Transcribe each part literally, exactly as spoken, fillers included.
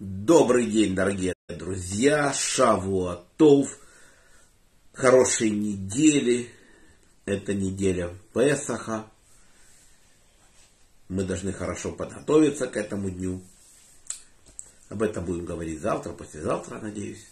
Добрый день, дорогие друзья, Шавуа Тов, хорошей недели, это неделя Песаха, мы должны хорошо подготовиться к этому дню, об этом будем говорить завтра, послезавтра, надеюсь.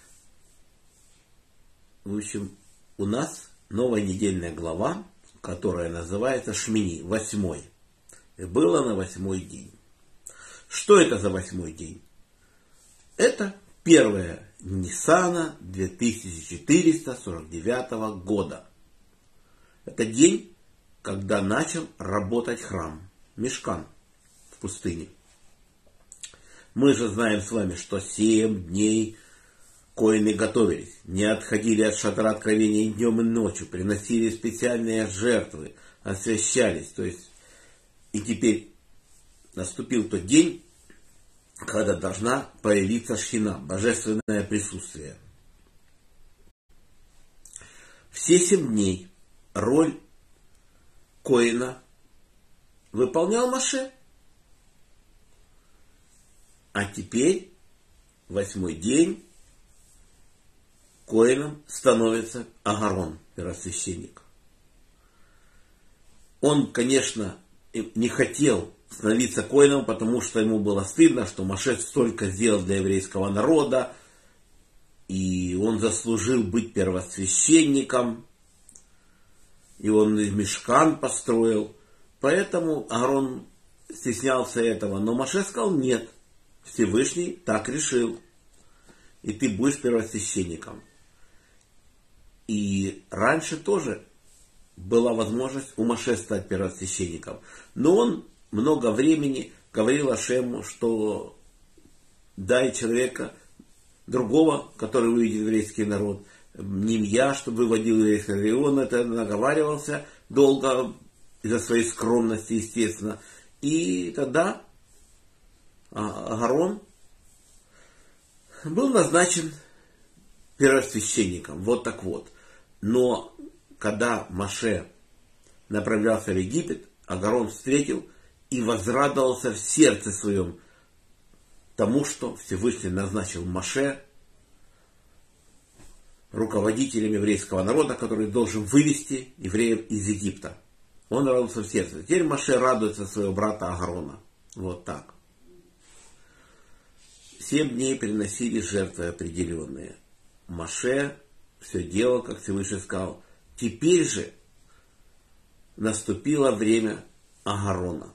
В общем, у нас новая недельная глава, которая называется Шмини, восьмой, и было на восьмой день. Что это за восьмой день? Это первое Ниссана две тысячи четыреста сорок девятого года. Это день, когда начал работать храм, Мишкан, в пустыне. Мы же знаем с вами, что семь дней коэны готовились, не отходили от шатра откровения днем и ночью, приносили специальные жертвы, освящались. То есть, и теперь наступил тот день, когда должна появиться Шхина, божественное присутствие. Все семь дней роль коэна выполнял Моше. А теперь, восьмой день, коэном становится Аарон, первосвященник. Он, конечно, не хотел становиться коэном, потому что ему было стыдно, что Моше столько сделал для еврейского народа, и он заслужил быть первосвященником, и он Мишкан построил. Поэтому Аарон стеснялся этого. Но Моше сказал: нет, Всевышний так решил, и ты будешь первосвященником. И раньше тоже была возможность у Моше стать первосвященником, но он много времени говорил Ашему, что дай человека другого, который выведет еврейский народ, не я, чтобы выводил еврейский народ. И он это наговаривался долго из-за своей скромности, естественно. И тогда Аарон был назначен первосвященником. Вот так вот. Но когда Моше направлялся в Египет, Аарон встретил и возрадовался в сердце своем тому, что Всевышний назначил Моше руководителем еврейского народа, который должен вывести евреев из Египта. Он радовался в сердце. Теперь Моше радуется своего брата Аарона. Вот так. Семь дней приносили жертвы определенные. Моше все делал, как Всевышний сказал. Теперь же наступило время Аарона.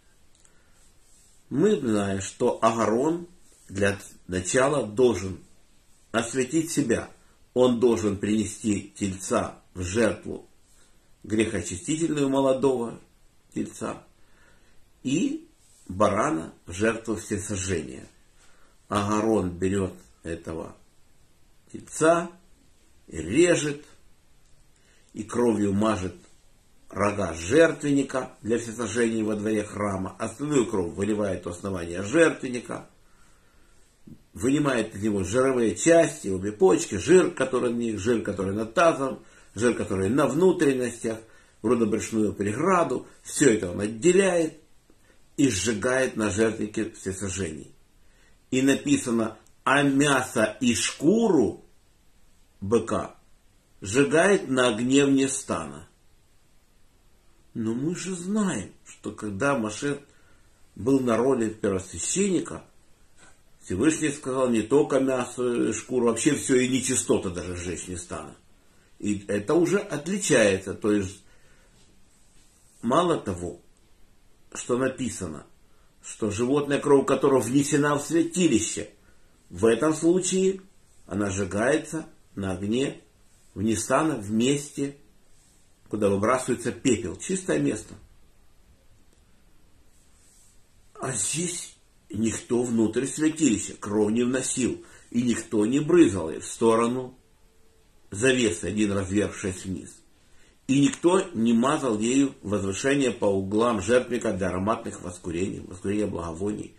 Мы знаем, что Аарон для начала должен осветить себя. Он должен принести тельца в жертву грехоочистительную молодого тельца и барана в жертву всесожжения. Аарон берет этого тельца и режет, и кровью мажет рога жертвенника для всесожжения во дворе храма, остальную кровь выливает у основания жертвенника, вынимает из него жировые части, обе почки, жир, который на них, жир, который над тазом, жир, который на внутренностях, грудобрюшную преграду, все это он отделяет и сжигает на жертвеннике всесожжений. И написано: а мясо и шкуру быка сжигает на огне вне стана. Но мы же знаем, что когда Моше был на роли первосвященника, Всевышний сказал: не только мясо и шкуру, вообще все, и нечистоты даже сжечь не стану. И это уже отличается. То есть, мало того, что написано, что животная кровь, которая внесена в святилище, в этом случае она сжигается на огне вне стана, в месте, куда выбрасывается пепел. Чистое место. А здесь никто внутрь святилища кровь не вносил. И никто не брызгал в сторону завесы, один развершись вниз. И никто не мазал ею возвышение по углам жертвенника для ароматных воскурений, воскурения благовоний.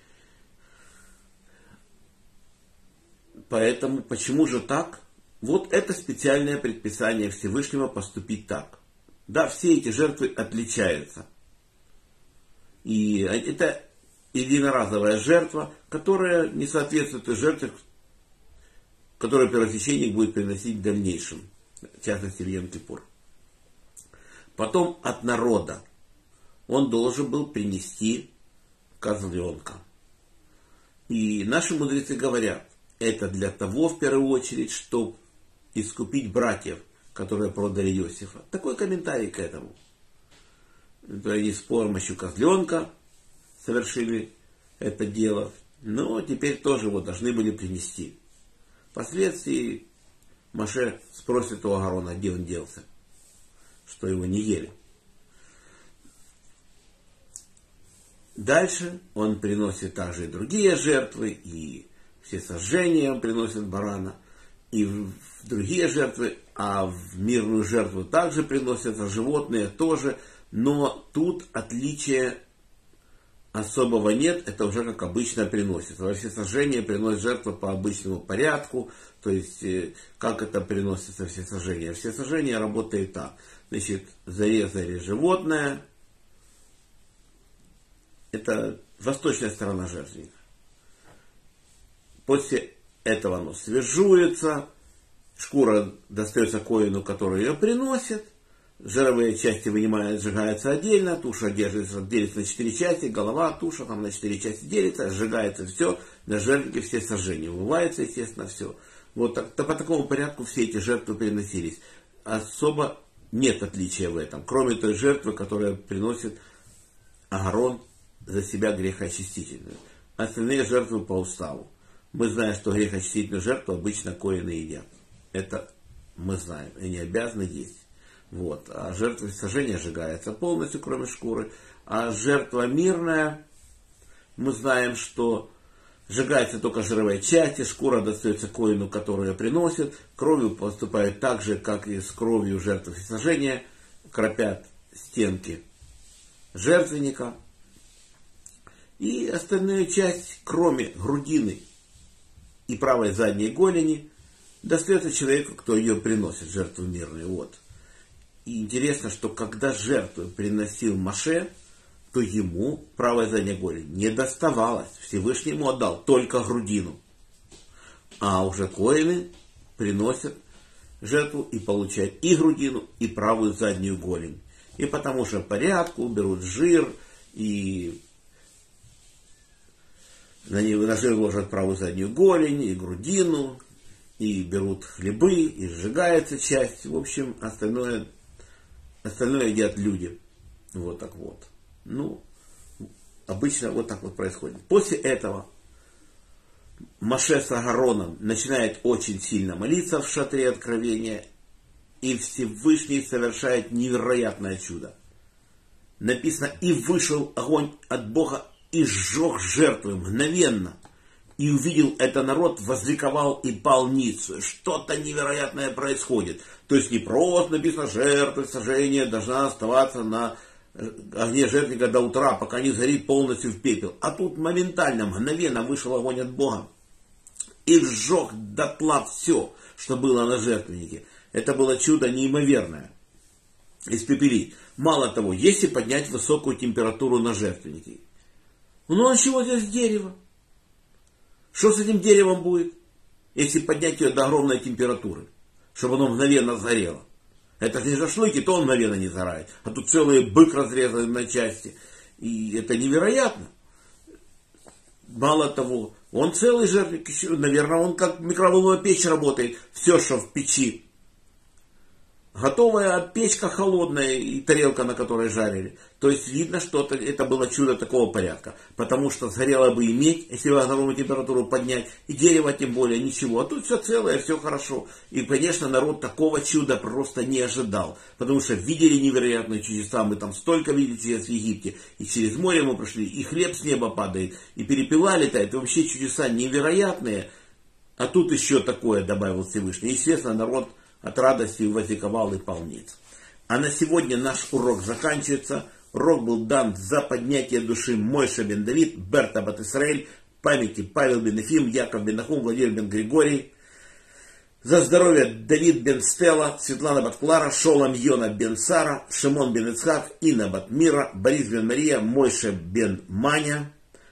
Поэтому, почему же так? Вот это специальное предписание Всевышнего поступить так. Да, все эти жертвы отличаются. И это единоразовая жертва, которая не соответствует той жертве, которую первосвященник будет приносить в дальнейшем, в частности в Йом-Кипур. Потом от народа он должен был принести козленка. И наши мудрецы говорят, это для того, в первую очередь, чтобы искупить братьев, которые продали Иосифа. Такой комментарий к этому. То они с помощью козленка совершили это дело, но теперь тоже его должны были принести. Впоследствии Моше спросит у Аарона, где он делся, что его не ели. Дальше он приносит также и другие жертвы, и все сожжения он приносит барана, и в другие жертвы, а в мирную жертву также приносятся животные тоже, но тут отличия особого нет, это уже как обычно приносится. Во все сожжения приносят жертву по обычному порядку, то есть как это приносится все сожжения. Все сожжения работает так. Значит, зарезали животное, это восточная сторона жертвенника. После этого оно свежуется, шкура достается коину, который ее приносит, жировые части вынимают, сжигаются отдельно, туша держится, делится на четыре части, голова, туша там на четыре части делится, сжигается все, на жертвеннике все сожжения, умывается, естественно, все. Вот так, по такому порядку все эти жертвы переносились. Особо нет отличия в этом, кроме той жертвы, которую приносит Аарон за себя грехоочистительную. Остальные жертвы по уставу. Мы знаем, что грехоочистительную жертву обычно коины едят. Это мы знаем, они обязаны есть. Вот. А жертва сожжения сжигается полностью, кроме шкуры. А жертва мирная, мы знаем, что сжигается только жировые части, шкура достается коину, который ее приносит, кровью поступает так же, как и с кровью жертвы сожжения, кропят стенки жертвенника. И остальную часть, кроме грудины и правой задней голени, достается человеку, кто ее приносит, жертву мирную. Вот. И интересно, что когда жертву приносил Моше, то ему правая задняя голень не доставалась. Всевышний ему отдал только грудину. А уже коины приносят жертву и получают и грудину, и правую заднюю голень. И потому что порядку берут жир, и на, нее, на жир ложат правую заднюю голень, и грудину, и берут хлебы, и сжигается часть. В общем, остальное, остальное едят люди. Вот так вот. Ну, обычно вот так вот происходит. После этого Моше с Аароном начинает очень сильно молиться в шатре откровения, и Всевышний совершает невероятное чудо. Написано, и вышел огонь от Бога и сжег жертву мгновенно. И увидел это народ, возликовал и пал ниц. Что-то невероятное происходит. То есть не просто написано, жертва сожжения должна оставаться на огне жертвенника до утра, пока не сгорит полностью в пепел. А тут моментально, мгновенно вышел огонь от Бога и сжег дотла все, что было на жертвеннике. Это было чудо неимоверное. Испепелить. Мало того, если поднять высокую температуру на жертвеннике. Ну а чего здесь дерево? Что с этим деревом будет, если поднять ее до огромной температуры, чтобы оно мгновенно сгорело? Это не шашлыки, то он мгновенно не сгорает. А тут целый бык разрезан на части. И это невероятно. Мало того, он целый жертвенник, наверное, он как микроволновая печь работает. Все, что в печи. Готовая печка холодная и тарелка, на которой жарили. То есть видно, что это было чудо такого порядка. Потому что сгорела бы и медь, если огромную температуру поднять, и дерево тем более, ничего. А тут все целое, все хорошо. И, конечно, народ такого чуда просто не ожидал. Потому что видели невероятные чудеса. Мы там столько видели чудес в Египте. И через море мы прошли, и хлеб с неба падает, и перепела летает. И вообще чудеса невероятные. А тут еще такое добавил Всевышний. Естественно, народ от радости возликовал и пал ниц. А на сегодня наш урок заканчивается. Урок был дан за поднятие души Мойше бен Давид, Берта бат Исраэль, памяти Павел бен Ефим, Яков бен Нахум, Владимир бен Григорий. За здоровье Давид бен Стелла, Светлана бат Клара, Шолом Йона бен Сара, Шимон бен Ицхак, Инна бат Мира, Борис бен Мария, Мойше бен Маня,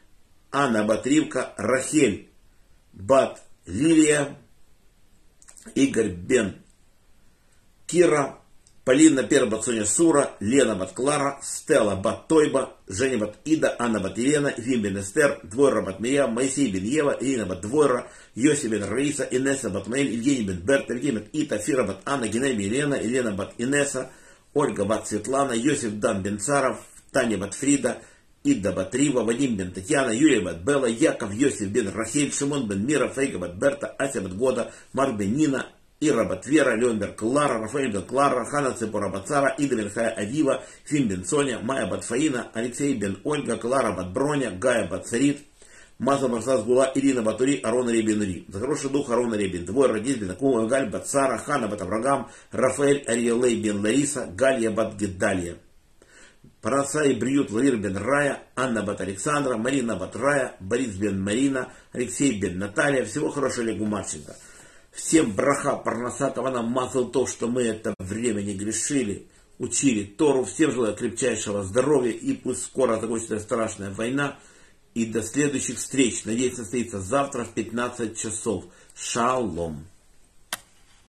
Анна бат Ривка, Рахель бат Лилия, Игорь бен Кира, Полина пер бат Соня Сура, Лена бат Клара, Стелла бат Тойба, Женя бат Ида, Анна бат Елена, Вим бен Эстер, Двойра бат Мия, Моисей бен Ева, Ирина бат Двойра, Йоси бен Раиса, Инесса бат Маэль, Евгений бен Берт, Евгений бат Ита, Фира бат Анна, Геннадий бен Елена, Елена бат Инесса, Ольга бат Светлана, Йосиф дан бен Царов, Таня бат Фрида, Ида бат Рива, Вадим бен Татьяна, Юлия бат Белла, Яков, Йосиф бен Рахель, Шимон бен Мира, Фейга бат Берта, Ася бат Года, Марк бен Нина, Ира бат Вера, Леон бен Клара, Рафаэль бен Клара, Хана Цепора бат Сара, Ида бен Хая Авива, Фим бен Соня, Майя бат Фаина, Алексей бен Ольга, Клара бат Броня, Гая бат Сарит, Маза Марсас Гула, Ирина Батури, Арона Ребен Ри. За хороший дух Арона Ребен. Двое родителей бен Акума, Галь бат Сара, Хана бат Аврагам, Рафаэль Ариелей бен Лариса, Галья бат Геддалия. Параса и Бриют Ларир бен Рая, Анна бат Александра, Марина бат Рая, Борис бен Марина, Алексей бен Наталья. Всего хорошего Олегу Марченко. Всем браха, парнаса, кавана, мазал то, что мы это время не грешили, учили Тору. Всем желаю крепчайшего здоровья, и пусть скоро закончится страшная война. И до следующих встреч. Надеюсь, состоится завтра в пятнадцать часов. Шалом.